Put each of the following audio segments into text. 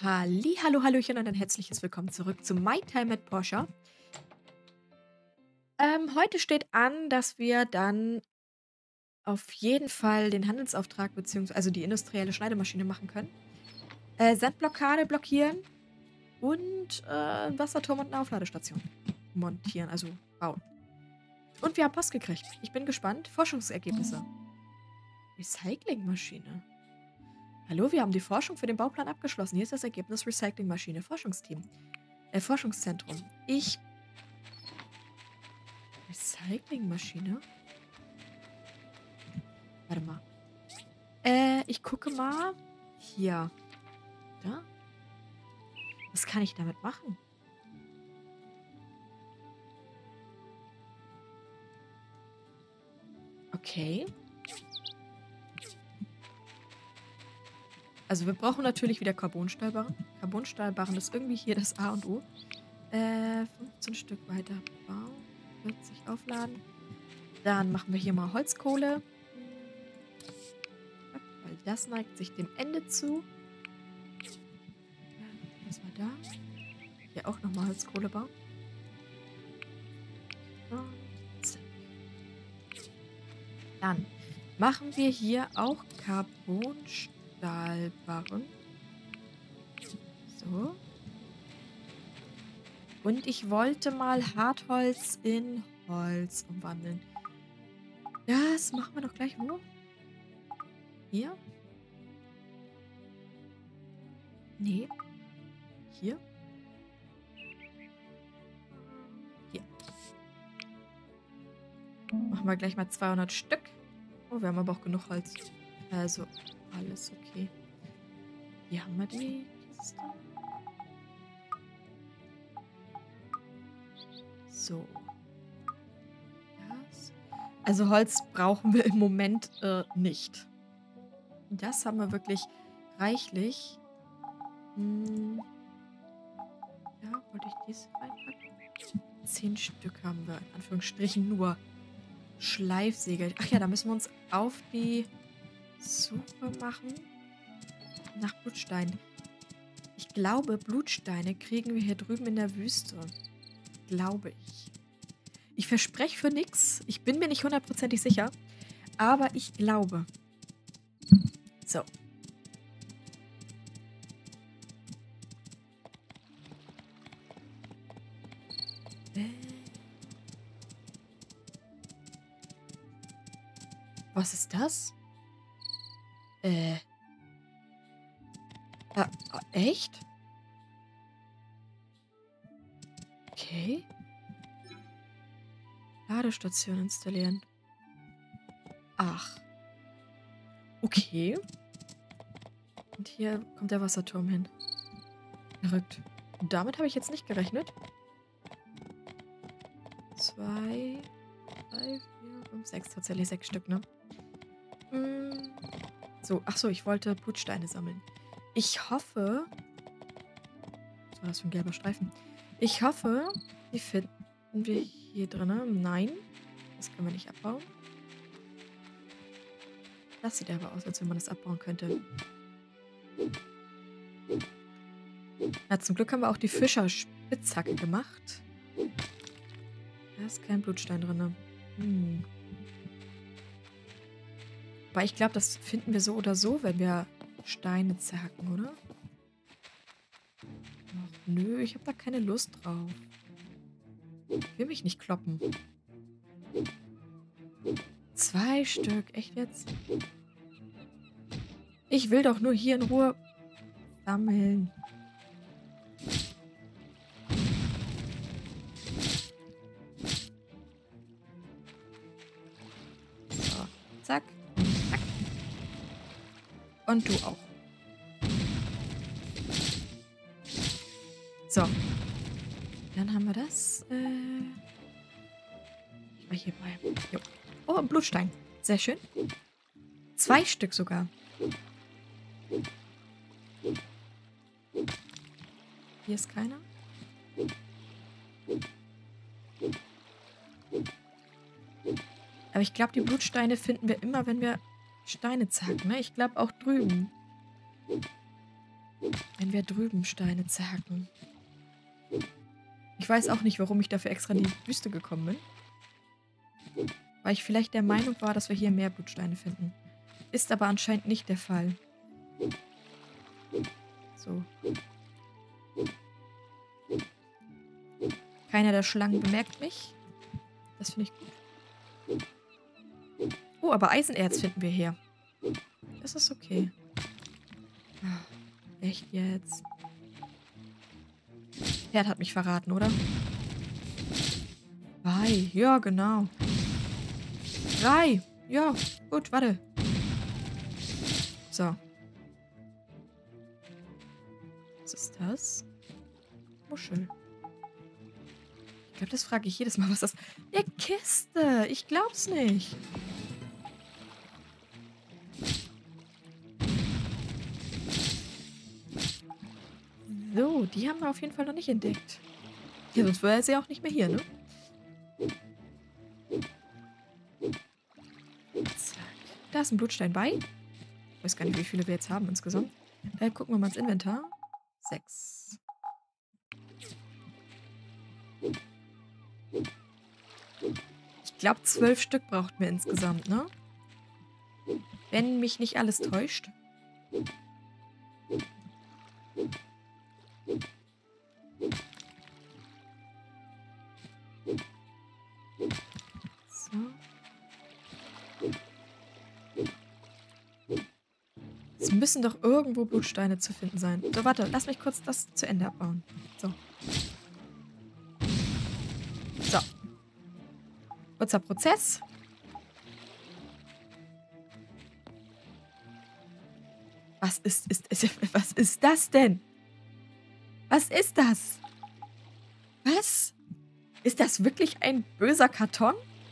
Hallo, hallöchen und ein herzliches Willkommen zurück zu My Time at Porsche. Heute steht an, dass wir dann auf jeden Fall den Handelsauftrag beziehungsweise also die industrielle Schneidemaschine machen können. Sandblockade blockieren und 'n Wasserturm und eine Aufladestation montieren, also bauen. Und wir haben Post gekriegt. Ich bin gespannt. Forschungsergebnisse. Recyclingmaschine. Hallo, wir haben die Forschung für den Bauplan abgeschlossen. Hier ist das Ergebnis Recyclingmaschine. Forschungsteam. Forschungszentrum. Recyclingmaschine? Warte mal. Ich gucke mal. Hier. Da? Was kann ich damit machen? Okay. Also wir brauchen natürlich wieder Carbonstahlbarren. Carbonstahlbarren ist irgendwie hier das A und O. 15 Stück weiter bauen. 40 aufladen. Dann machen wir hier mal Holzkohle. Weil das neigt sich dem Ende zu. Was war da? Hier auch nochmal Holzkohle bauen. Und zack. Dann machen wir hier auch Carbonstahlbarren. So. Und ich wollte mal Hartholz in Holz umwandeln. Das machen wir doch gleich wo? Hier? Nee. Hier? Hier. Machen wir gleich mal 200 Stück. Oh, wir haben aber auch genug Holz. Also, alles okay. Hier haben wir die Kiste. So. Das. Also Holz brauchen wir im Moment nicht. Das haben wir wirklich reichlich. Ja, wollte ich dies reinpacken? 10 Stück haben wir. In Anführungsstrichen nur. Schleifsäge. Ach ja, da müssen wir uns auf die Suche machen nach Blutsteinen. Ich glaube, Blutsteine kriegen wir hier drüben in der Wüste. Glaube ich. Ich verspreche für nichts. Ich bin mir nicht hundertprozentig sicher. Aber ich glaube. So. Was ist das? Echt? Okay. Ladestation installieren. Ach. Okay. Und hier kommt der Wasserturm hin. Verrückt. Und damit habe ich jetzt nicht gerechnet. 2, 3, 4, 5, 6. Tatsächlich 6 Stück, ne? So, ach so, ich wollte Blutsteine sammeln. Ich hoffe... Was war das für ein gelber Streifen? Ich hoffe, die finden wir hier drin. Nein, das können wir nicht abbauen. Das sieht aber aus, als wenn man das abbauen könnte. Na, zum Glück haben wir auch die Fischerspitzhacke gemacht. Da ist kein Blutstein drin. Aber ich glaube, das finden wir so oder so, wenn wir Steine zerhacken, oder? Ach, nö, ich habe da keine Lust drauf. Ich will mich nicht kloppen. 2 Stück, echt jetzt? Ich will doch nur hier in Ruhe sammeln. So, zack, zack. Und du auch. So. Dann haben wir das. Ich war hier bei. Jo. Oh, ein Blutstein. Sehr schön. 2 Stück sogar. Hier ist keiner. Aber ich glaube, die Blutsteine finden wir immer, wenn wir Steine zacken, ne? Ich glaube auch drüben. wenn wir drüben Steine zerhacken. Ich weiß auch nicht, warum ich dafür extra in die Wüste gekommen bin. Weil ich vielleicht der Meinung war, dass wir hier mehr Blutsteine finden. Ist aber anscheinend nicht der Fall. So. Keiner der Schlangen bemerkt mich. Das finde ich gut. Oh, aber Eisenerz finden wir hier. Das ist okay. Ah, echt jetzt? Pferd hat mich verraten, oder? Drei. Ja, genau. 3. Ja, gut, warte. So. Was ist das? Muschel. Ich glaube, das frage ich jedes Mal, was das... Eine Kiste! Ich glaub's nicht. So, die haben wir auf jeden Fall noch nicht entdeckt. Ja, sonst wäre sie auch nicht mehr hier, ne? Zack. Da ist ein Blutstein bei. Ich weiß gar nicht, wie viele wir jetzt haben insgesamt. Gucken wir mal ins Inventar. 6. Ich glaube, 12 Stück braucht mir insgesamt, ne? Wenn mich nicht alles täuscht. So. Es müssen doch irgendwo Blutsteine zu finden sein. So, warte, lass mich kurz das zu Ende abbauen. So. So. Kurzer Prozess. Was ist das denn? Was ist das? Was? Ist das wirklich ein böser Karton?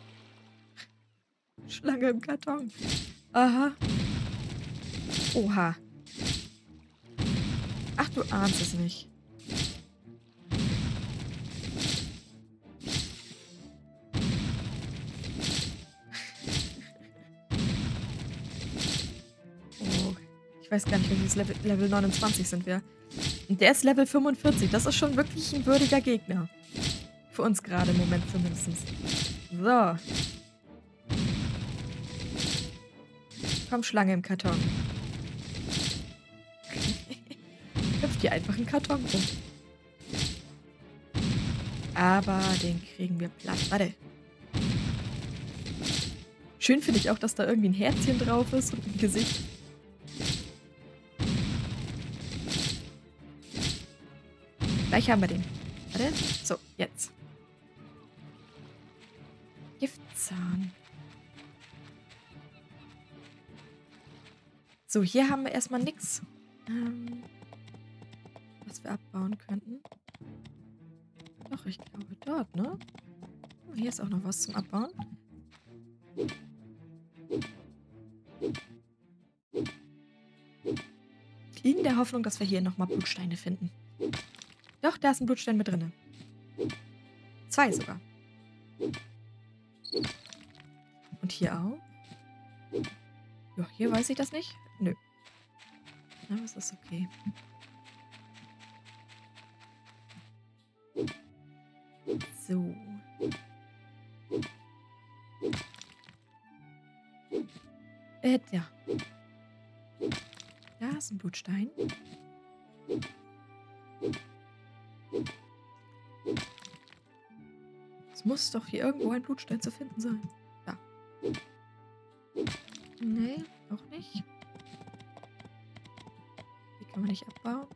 Schlange im Karton. Aha. Oha. Ach, du ahnst es nicht. Oh, ich weiß gar nicht, welches Level 29 sind wir. Und der ist Level 45. Das ist schon wirklich ein würdiger Gegner. Für uns gerade im Moment zumindest. So. Komm, Schlange im Karton. Hüpft hier einfach ein Karton rum. Aber den kriegen wir platt. Warte. Schön finde ich auch, dass da irgendwie ein Herzchen drauf ist und ein Gesicht. Gleich haben wir den. Warte. So, jetzt. Giftzahn. So, hier haben wir erstmal nichts, was wir abbauen könnten. Doch, ich glaube dort, ne? Oh, hier ist auch noch was zum Abbauen. In der Hoffnung, dass wir hier nochmal Blutsteine finden. Doch, da ist ein Blutstein mit drin. 2 sogar. Und hier auch. Ja, hier weiß ich das nicht. Nö. Aber es ist okay. So. Ja. Da ist ein Blutstein. Es muss doch hier irgendwo ein Blutstein zu finden sein. Da. Nee, auch nicht. Die kann man nicht abbauen.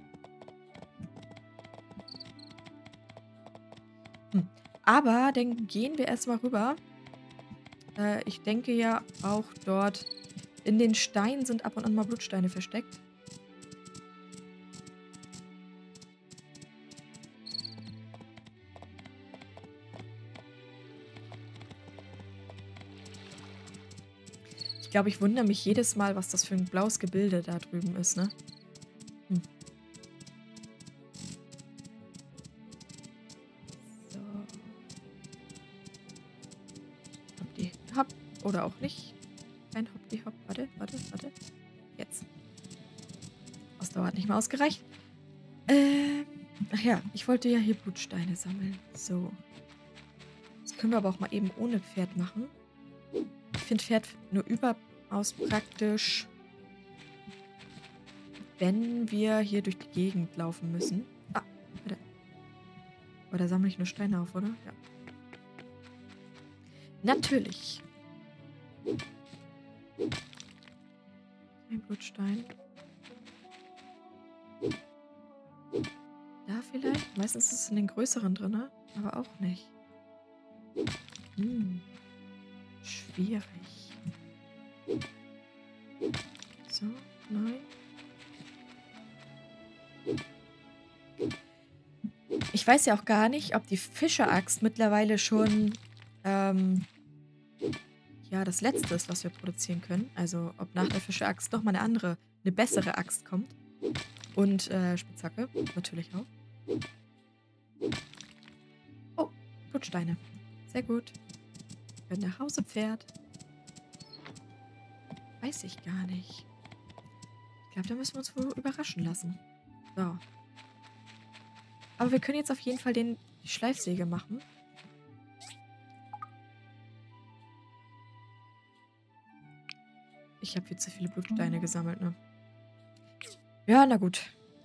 Aber dann gehen wir erstmal rüber. Ich denke ja auch dort in den Steinen sind ab und an mal Blutsteine versteckt. Ich glaube, ich wundere mich jedes Mal, was das für ein blaues Gebilde da drüben ist, ne? So. Hoppdi, hopp. Oder auch nicht. Ein Hoppdi, hopp. Warte. Jetzt. So, hat nicht mal ausgereicht. Ach ja, ich wollte ja hier Blutsteine sammeln. So. Das können wir aber auch mal eben ohne Pferd machen. Ich finde Pferd nur überaus praktisch, wenn wir hier durch die Gegend laufen müssen. Ah, warte. Aber da sammle ich nur Steine auf, oder? Ja. Natürlich. Ein Blutstein. Da vielleicht? Meistens ist es in den größeren drin, ne? Aber auch nicht. Schwierig. So, nein. Ich weiß ja auch gar nicht, ob die Fischeraxt mittlerweile schon ja, das letzte ist, was wir produzieren können. Also ob nach der Fischeraxt nochmal eine bessere Axt kommt. Und Spitzhacke, natürlich auch. Oh, Blutsteine. Sehr gut. Wir können nach Hause, Pferd. Weiß ich gar nicht. Ich glaube, da müssen wir uns wohl überraschen lassen. So. Aber wir können jetzt auf jeden Fall die Schleifsäge machen. Ich habe viel zu viele Blutsteine gesammelt, ne? Ja, na gut.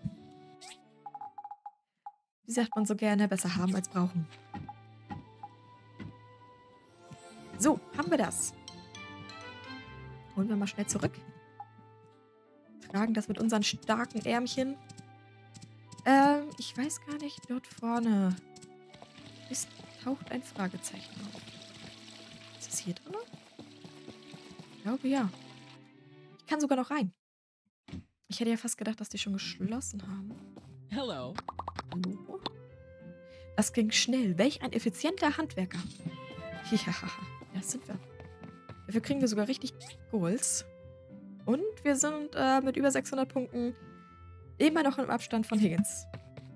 Wie sagt man so gerne, besser haben als brauchen. So, haben wir das. Holen wir mal schnell zurück. Tragen das mit unseren starken Ärmchen. Ich weiß gar nicht, dort vorne taucht ein Fragezeichen auf. Ist es hier drin? Ich glaube, ja. Ich kann sogar noch rein. Ich hätte ja fast gedacht, dass die schon geschlossen haben. Hello. Hallo? Das ging schnell. Welch ein effizienter Handwerker. Ja, das sind wir. Dafür kriegen wir sogar richtig Goals. Und wir sind mit über 600 Punkten immer noch im Abstand von Higgins.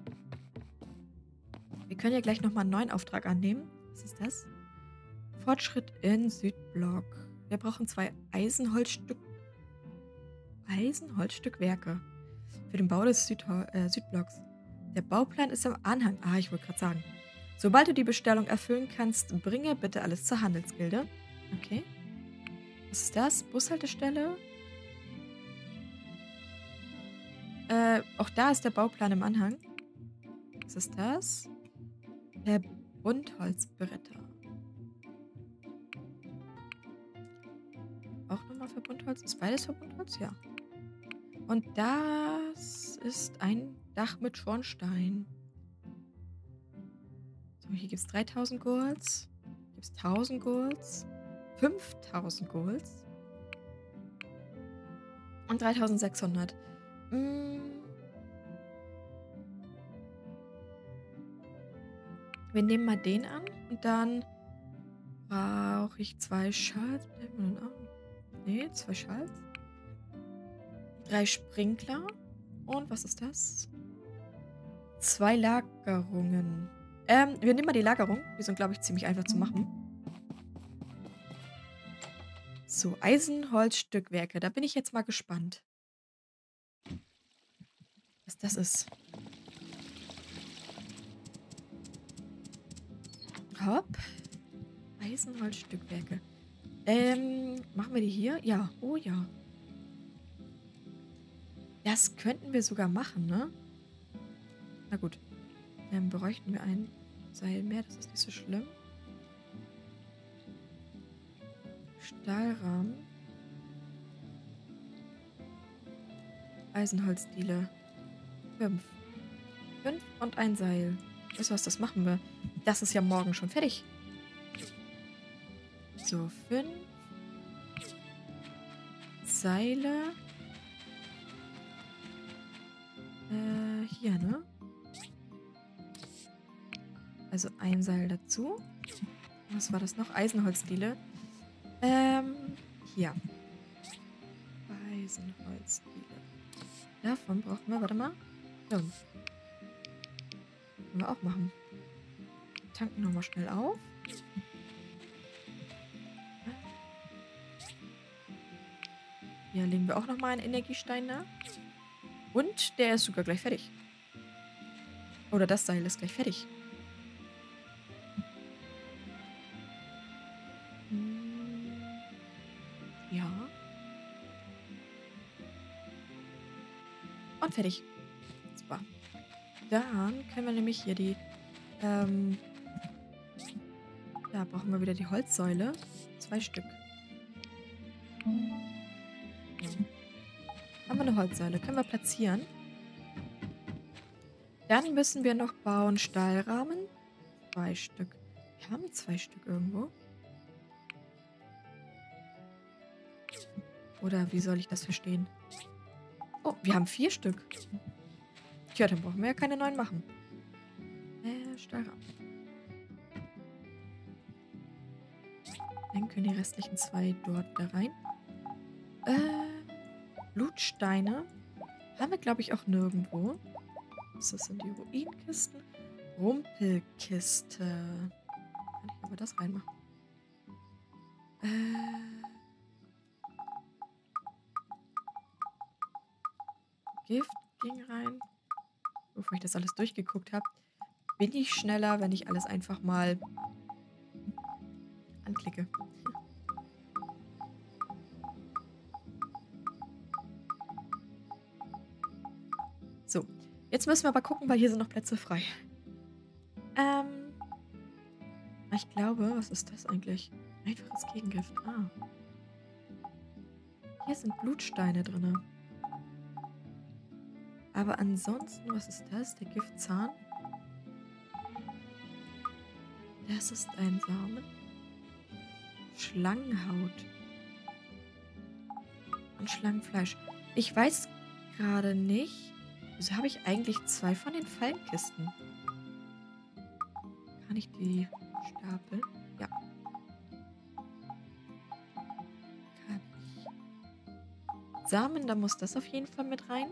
Wir können ja gleich nochmal einen neuen Auftrag annehmen. Was ist das? Fortschritt in Südblock. Wir brauchen 2 Eisenholzstückwerke für den Bau des Südblocks. Der Bauplan ist im Anhang. Ah, ich wollte gerade sagen. Sobald du die Bestellung erfüllen kannst, bringe bitte alles zur Handelsgilde. Okay. Was ist das? Bushaltestelle? Auch da ist der Bauplan im Anhang. Was ist das? Verbundholzbretter. Auch nochmal Verbundholz? Ist beides Verbundholz? Ja. Und das ist ein Dach mit Schornstein. So, hier gibt es 3000 Golds. Hier gibt es 1000 Golds. 5000 Golds. Und 3600. Wir nehmen mal den an. Und dann brauche ich 2 Schals. Nee, 2 Schals. 3 Sprinkler. Und was ist das? 2 Lagerungen. Wir nehmen mal die Lagerung. Die sind, glaube ich, ziemlich einfach zu machen. So, Eisenholzstückwerke. Da bin ich jetzt mal gespannt. Was das ist. Hopp. Eisenholzstückwerke. Machen wir die hier? Ja. Oh ja. Das könnten wir sogar machen, ne? Na gut. Bräuchten wir ein Seil mehr. Das ist nicht so schlimm. Stahlrahmen. Eisenholzdiele. 5. 5 und ein Seil. Weißt du was, das machen wir. Das ist ja morgen schon fertig. So, 5 Seile. Hier, ne? Also ein Seil dazu. Was war das noch? Eisenholzdiele. Hier. Eisenholzdiele. Davon brauchen wir, warte mal. 5. Können wir auch machen. Tanken nochmal schnell auf. Hier legen wir auch nochmal einen Energiestein nach. Und der ist sogar gleich fertig. Oder das Seil ist gleich fertig. Hm, ja. Und fertig. Super. Dann können wir nämlich hier die, da brauchen wir wieder die Holzsäule. 2 Stück. Ja. Haben wir eine Holzsäule. Können wir platzieren. Dann müssen wir noch bauen Stahlrahmen. 2 Stück. Wir haben 2 Stück irgendwo. Oder wie soll ich das verstehen? Oh, wir haben 4 Stück. Tja, dann brauchen wir ja keine neuen machen. Stahlrahmen. Dann können die restlichen 2 dort da rein. Blutsteine haben wir, glaube ich, auch nirgendwo. Das sind die Ruinkisten. Rumpelkiste. Kann ich aber das reinmachen? Gift ging rein. Bevor ich das alles durchgeguckt habe, bin ich schneller, wenn ich alles einfach mal anklicke. So, jetzt müssen wir aber gucken, weil hier sind noch Plätze frei. Ich glaube, was ist das eigentlich? Einfaches Gegengift. Ah. Hier sind Blutsteine drin. Aber ansonsten, was ist das? Der Giftzahn. Das ist ein Samen. Schlangenhaut. Und Schlangenfleisch. Ich weiß gerade nicht. Wieso habe ich eigentlich 2 von den Fallenkisten? Kann ich die stapeln? Ja. Kann ich. Samen, da muss das auf jeden Fall mit rein.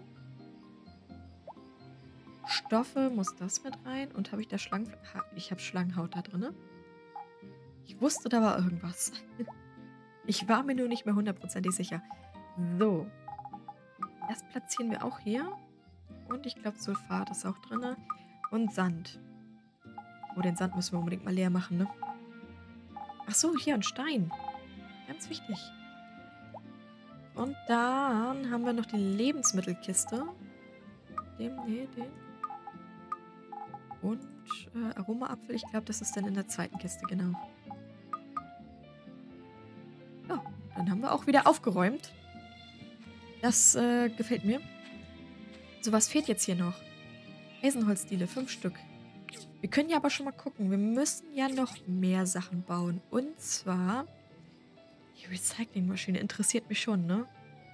Stoffe muss das mit rein. Und habe ich da Schlangenfleisch? Ich habe Schlangenhaut da drin. Ich wusste, da war irgendwas. Ich war mir nur nicht mehr hundertprozentig sicher. So. Das platzieren wir auch hier. Und ich glaube, Sulfat ist auch drin. Und Sand. Oh, den Sand müssen wir unbedingt mal leer machen, ne? Ach so, hier ein Stein. Ganz wichtig. Und dann haben wir noch die Lebensmittelkiste. Den. Und Aromaapfel, ich glaube, das ist dann in der zweiten Kiste, genau. Ja, dann haben wir auch wieder aufgeräumt. Das gefällt mir. So, was fehlt jetzt hier noch? Eisenholzdiele, 5 Stück. Wir können ja aber schon mal gucken. Wir müssen ja noch mehr Sachen bauen. Und zwar die Recyclingmaschine interessiert mich schon, ne?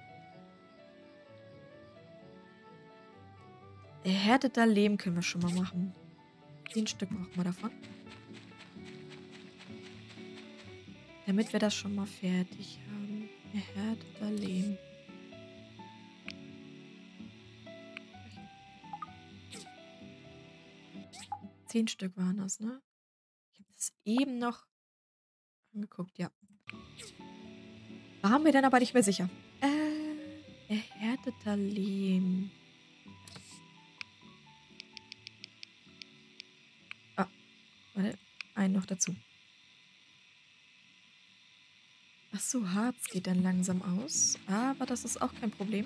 Erhärteter Lehm können wir schon mal machen. 10 Stück brauchen wir davon. Damit wir das schon mal fertig haben. Erhärteter Lehm. Zehn Stück waren das, ne? Ich habe das eben noch angeguckt, ja. War mir dann aber nicht mehr sicher. Erhärteter Lehm. Ah, warte. Einen noch dazu. Ach so, Harz geht dann langsam aus. Aber das ist auch kein Problem.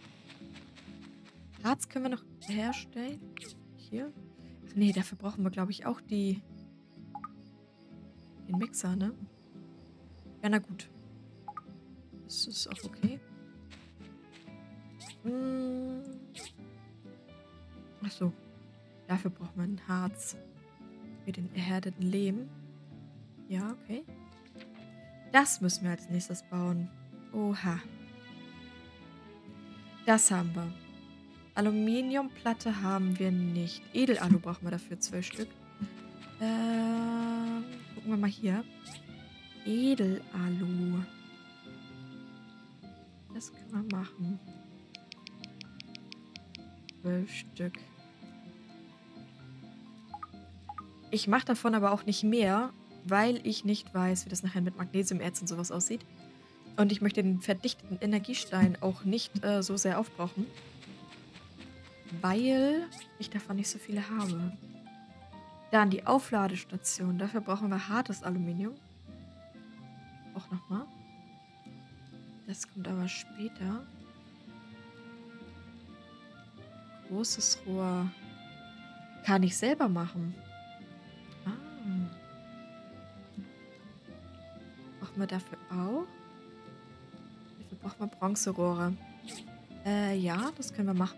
Harz können wir noch herstellen. Hier. Ach nee, dafür brauchen wir, glaube ich, auch den Mixer, ne? Ja, na gut. Das ist auch okay. Ach so. Dafür braucht man Harz. Für den erhärteten Lehm. Ja, okay. Das müssen wir als nächstes bauen. Oha. Das haben wir. Aluminiumplatte haben wir nicht. Edelalu brauchen wir dafür 12 Stück. Gucken wir mal hier. Edelalu. Das können wir machen. 12 Stück. Ich mache davon aber auch nicht mehr, weil ich nicht weiß, wie das nachher mit Magnesiumerz und sowas aussieht. Und ich möchte den verdichteten Energiestein auch nicht so sehr aufbrauchen. weil ich davon nicht so viele habe. Dann die Aufladestation. Dafür brauchen wir hartes Aluminium. Auch nochmal. Das kommt aber später. Großes Rohr. Kann ich selber machen. Ah. Brauchen wir dafür auch? Dafür brauchen wir Bronzerohre. Ja, das können wir machen.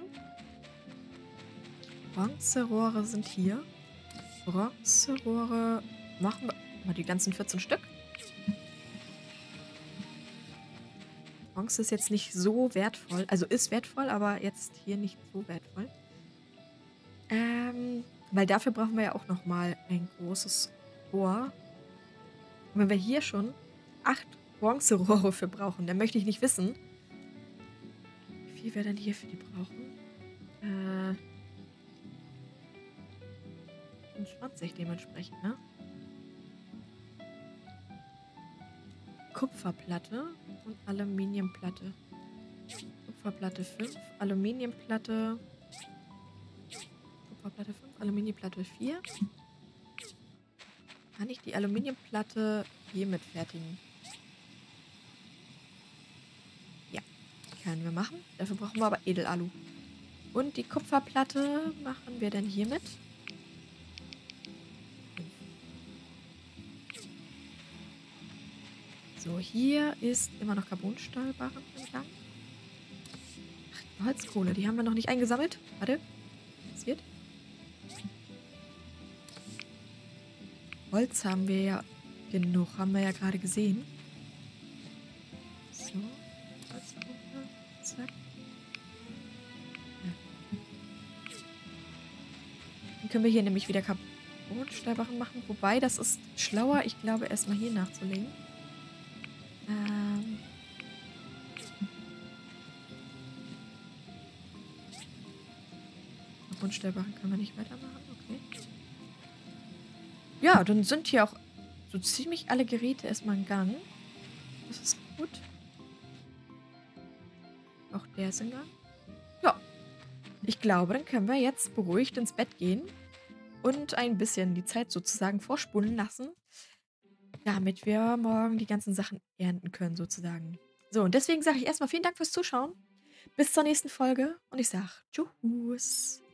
Bronzerohre sind hier. Bronzerohre machen wir. Mal die ganzen 14 Stück. Bronze ist jetzt nicht so wertvoll. Also ist wertvoll, aber jetzt hier nicht so wertvoll. Weil dafür brauchen wir ja auch nochmal ein großes Rohr. Und wenn wir hier schon 8 Bronzerohre für brauchen, dann möchte ich nicht wissen, wie viel wir dann hier für die brauchen. 25 dementsprechend, ne? Kupferplatte und Aluminiumplatte. Kupferplatte 5, Aluminiumplatte. Kupferplatte 5, Aluminiumplatte 4. Kann ich die Aluminiumplatte hiermit fertigen? Ja, können wir machen. Dafür brauchen wir aber Edelalu. Und die Kupferplatte machen wir dann hiermit. So, hier ist immer noch Carbonstahlbarren im Gang. Ach, Holzkohle, die haben wir noch nicht eingesammelt. Warte, was wird? Holz haben wir ja genug, haben wir ja gerade gesehen. So, Holzkohle, zack. Ja. Dann können wir hier nämlich wieder Carbonstahlbarren machen. Wobei, das ist schlauer, ich glaube, erstmal hier nachzulegen. Carbonstahlbarren können wir nicht weitermachen, okay. Ja, dann sind hier auch so ziemlich alle Geräte erstmal in Gang. Das ist gut. Auch der ist in Gang. Ja, ich glaube, dann können wir jetzt beruhigt ins Bett gehen und ein bisschen die Zeit sozusagen vorspulen lassen, damit wir morgen die ganzen Sachen ernten können sozusagen. So, und deswegen sage ich erstmal vielen Dank fürs Zuschauen. Bis zur nächsten Folge und ich sage Tschüss.